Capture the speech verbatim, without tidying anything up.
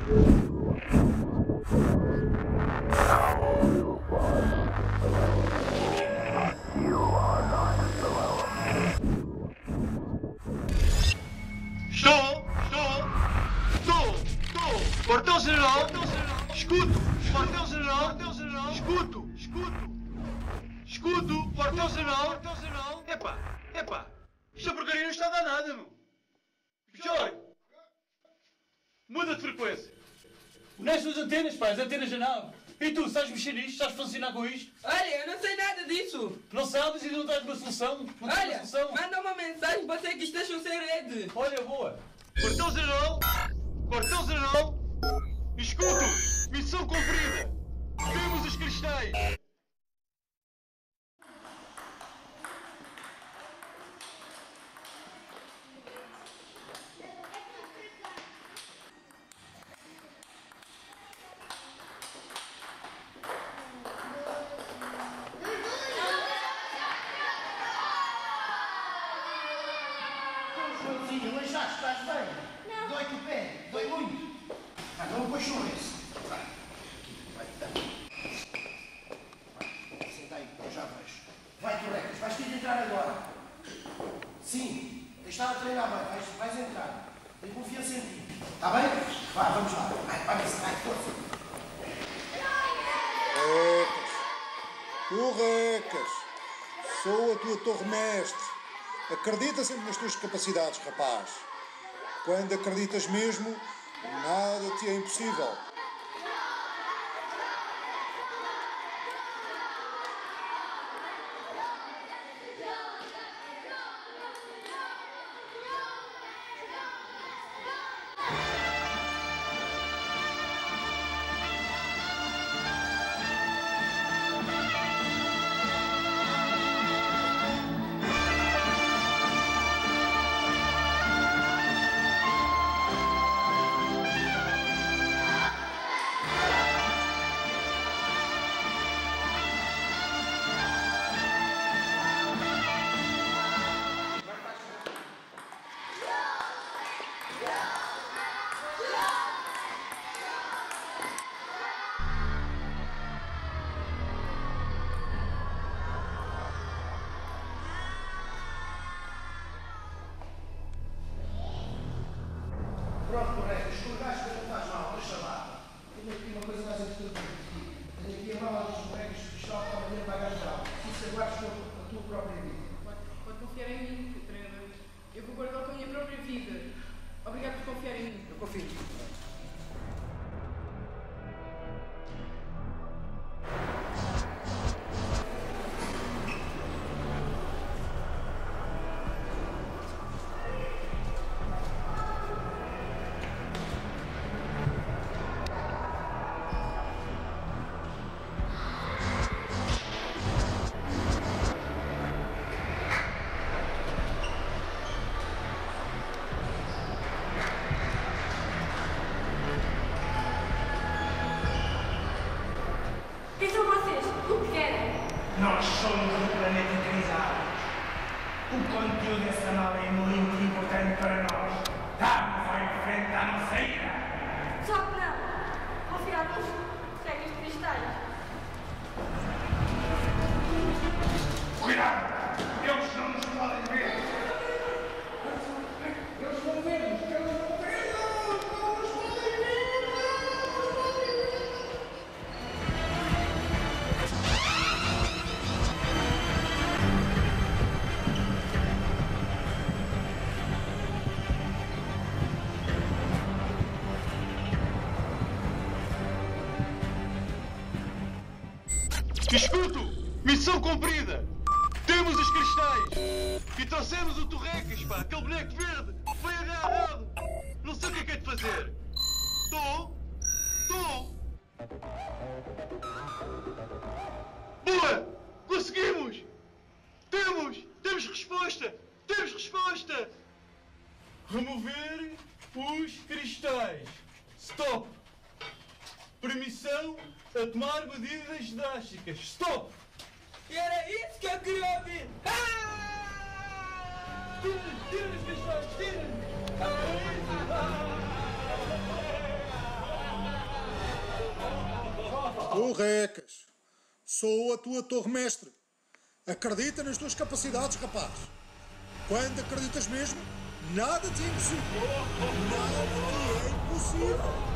Estou! Estou! Estou! Estou! Quartel-General! Escuto! Quartel-General! Quartel-General! Escuto! Escuto! Escuto! Quartel-General! Quartel-General! Epá! Epá! Esta porcaria não está a dar nada, meu! Jorge! Muda de frequência! Nestas antenas, pá, as antenas da nave! E tu, sabes mexer nisto? Sabes funcionar com isto? Olha, eu não sei nada disso! Não sabes e não dás uma solução? Não tens Olha, uma solução? manda uma mensagem para dizer que isto deixa um segredo! Olha, boa! Quartel-General! Quartel-General! Escuto! Missão cumprida! Temos os cristais! Joãozinho, mas já estás bem? Não. Dói-te o pé? Dói muito? Ah, não põe esse. Vai. Vai. Senta aí, eu já vejo. Vai, Torrecas, vais ter de entrar agora. Sim, deixa-la treinar bem, vais, vais entrar. Tenho confiança em ti. Está bem? Vá, vamos lá. Vai, vai, vai, força. Torrecas, Torrecas, sou a tua torre-mestre. Acredita sempre nas tuas capacidades, rapaz. Quando acreditas mesmo, nada te é impossível. Pronto, Torrecas, escorregaste, mas não faz mal, deixa lá. Tenho aqui uma coisa mais importante para ti. Tenho aqui a mala dos bonecos que está para manter a bagagem geral. Preciso que guardes a tua própria vida. Pode, pode confiar em mim, treinador. Eu vou guardar com a minha própria vida. Obrigado por confiar em mim. Eu confio em ti. Quem são vocês? O que querem? Nós somos o planeta Crisales. O conteúdo dessa nave é muito importante para nós. Estamos à frente da nossa ira. Só que não. Confiamos regras de cristais. Cuidado! Eles não nos podem ver. Eles vão ver-nos. Eles vão ver-nos. Não nos podem ver. Escuto! Missão cumprida! Temos os cristais! E trouxemos o Torrecas, pá! Aquele boneco verde! Foi agarrado! Não sei o que é que é de fazer! Estou! Estou! Boa! Conseguimos! Temos! Temos resposta! Temos resposta! Remover os cristais! Stop! Permissão a tomar medidas drásticas! Stop! E era isso que eu queria ouvir! Ah! Tira, tira os cristais! Tira! Ah, é isso! Ah! Porrecas, sou a tua torre-mestre. Acredita nas tuas capacidades, rapaz. Quando acreditas mesmo, nada te é impossível. Nada te é impossível.